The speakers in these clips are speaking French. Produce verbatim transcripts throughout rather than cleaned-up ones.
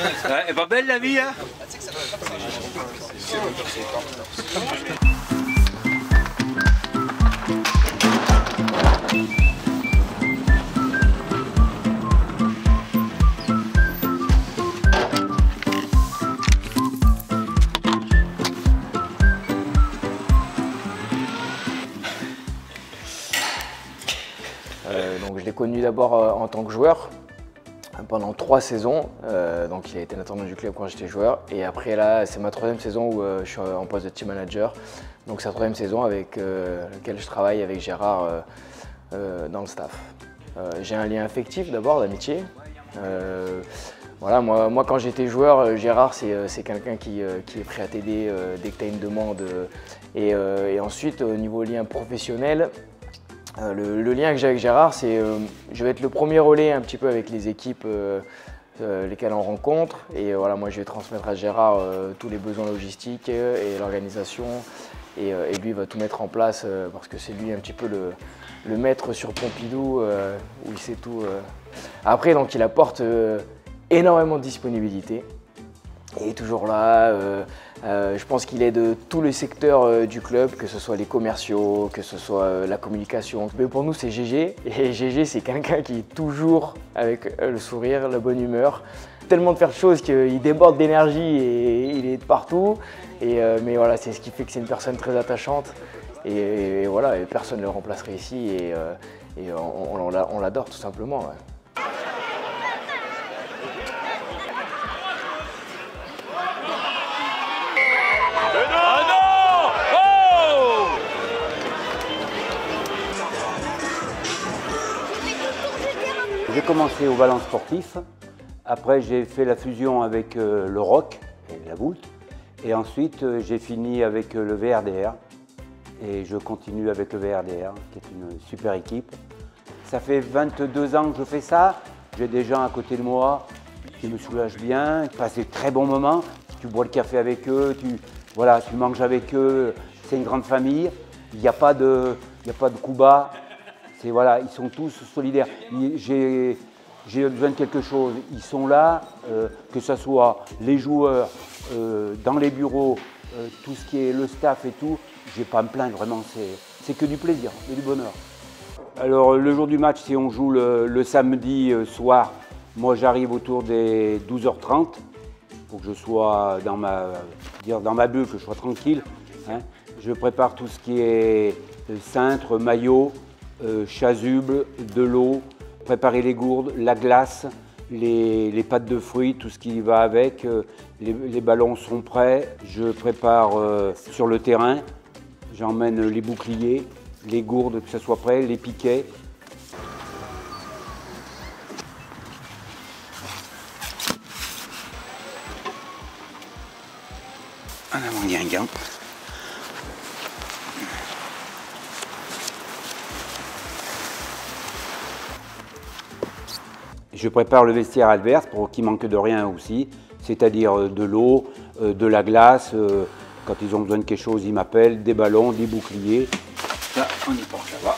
Elle est pas belle la vie, hein? Euh, donc je l'ai connu d'abord euh, en tant que joueur pendant trois saisons. Euh, donc il a été l'intendant du club quand j'étais joueur. Et après là, c'est ma troisième saison où euh, je suis en poste de team manager. Donc c'est la troisième saison avec euh, laquelle je travaille avec Gérard euh, euh, dans le staff. Euh, J'ai un lien affectif d'abord, d'amitié. Euh, voilà, moi, moi quand j'étais joueur, Gérard c'est quelqu'un qui, euh, qui est prêt à t'aider euh, dès que tu as une demande. Euh, et, euh, et ensuite au niveau lien professionnel, Euh, le, le lien que j'ai avec Gérard, c'est euh, je vais être le premier relais un petit peu avec les équipes euh, euh, lesquelles on rencontre. Et euh, voilà, moi je vais transmettre à Gérard euh, tous les besoins logistiques et l'organisation. Et, euh, et lui va tout mettre en place euh, parce que c'est lui un petit peu le, le maître sur Pompidou euh, où il sait tout. Euh. Après, donc il apporte euh, énormément de disponibilité. Il est toujours là. Euh, euh, je pense qu'il est de tous les secteurs euh, du club, que ce soit les commerciaux, que ce soit euh, la communication. Mais pour nous, c'est G G. Et G G, c'est quelqu'un qui est toujours avec euh, le sourire, la bonne humeur. Tellement de faire de choses qu'il déborde d'énergie et il est de partout. Et, euh, mais voilà, c'est ce qui fait que c'est une personne très attachante. Et, et voilà, et personne ne le remplacerait ici. Et, euh, et on, on, on l'adore tout simplement. Ouais. J'ai commencé au Valence Sportif, après j'ai fait la fusion avec euh, le Roc et la Voulte, et ensuite euh, j'ai fini avec euh, le V R D R, et je continue avec le V R D R, qui est une super équipe. Ça fait vingt-deux ans que je fais ça, j'ai des gens à côté de moi qui me soulagent bien, qui passent des très bons moments, tu bois le café avec eux, tu, voilà, tu manges avec eux, c'est une grande famille, il n'y a pas de, il n'y a pas de coups bas. Voilà, ils sont tous solidaires. J'ai besoin de quelque chose, ils sont là, euh, que ce soit les joueurs, euh, dans les bureaux, euh, tout ce qui est le staff et tout, je ne vais pas me plaindre, vraiment, c'est que du plaisir, et du bonheur. Alors le jour du match, si on joue le, le samedi euh, soir, moi j'arrive autour des douze heures trente, pour que je sois dans ma, dire dans ma bulle, que je sois tranquille. Hein. Je prépare tout ce qui est cintre, maillot, Euh, chasuble, de l'eau, préparer les gourdes, la glace, les, les pâtes de fruits, tout ce qui va avec. Euh, les, les ballons sont prêts, je prépare euh, sur le terrain, j'emmène les boucliers, les gourdes, que ce soit prêt, les piquets. En avant Guingamp. Je prépare le vestiaire adverse pour qu'il manque de rien aussi, c'est-à-dire de l'eau, de la glace. Quand ils ont besoin de quelque chose, ils m'appellent, des ballons, des boucliers. Là, on y porte là-bas.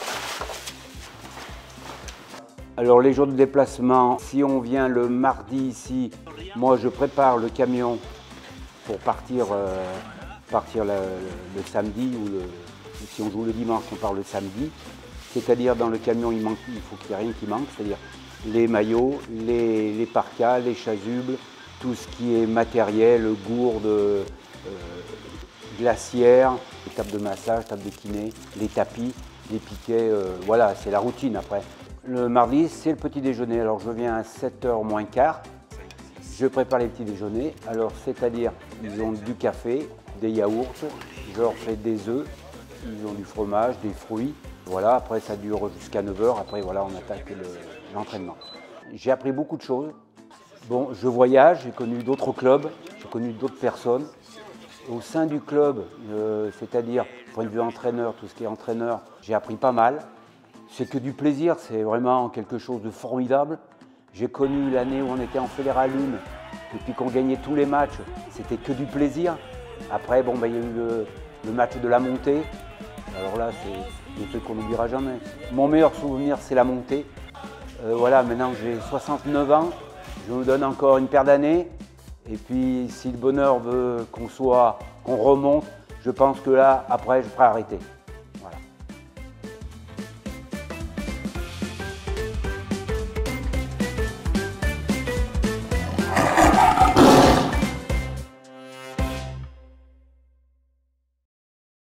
Alors les jours de déplacement, si on vient le mardi ici, moi je prépare le camion pour partir, euh, partir le, le samedi, ou le, si on joue le dimanche, on part le samedi. C'est-à-dire dans le camion, il, manque, il faut qu'il n'y ait rien qui manque, c'est-à-dire les maillots, les, les parkas, les chasubles, tout ce qui est matériel, gourdes, euh, glacières, les tables de massage, tables de kiné, les tapis, les piquets, euh, voilà, c'est la routine après. Le mardi, c'est le petit déjeuner. Alors je viens à sept heures moins quart, je prépare les petits déjeuners. Alors c'est-à-dire, ils ont du café, des yaourts, je leur fais des œufs, ils ont du fromage, des fruits. Voilà, après ça dure jusqu'à neuf heures, après voilà, on attaque l'entraînement. J'ai appris beaucoup de choses. Bon, je voyage, j'ai connu d'autres clubs, j'ai connu d'autres personnes. Au sein du club, euh, c'est-à-dire, point de vue entraîneur, tout ce qui est entraîneur, j'ai appris pas mal. C'est que du plaisir, c'est vraiment quelque chose de formidable. J'ai connu l'année où on était en Fédéral un, et puis qu'on gagnait tous les matchs, c'était que du plaisir. Après, bon, ben, il y a eu le, le match de la montée. Alors là, c'est des trucs qu'on n'oubliera jamais. Mon meilleur souvenir, c'est la montée. Euh, voilà, maintenant que j'ai soixante-neuf ans, je me donne encore une paire d'années. Et puis, si le bonheur veut qu'on soit, qu'on remonte, je pense que là, après, je ferai arrêter.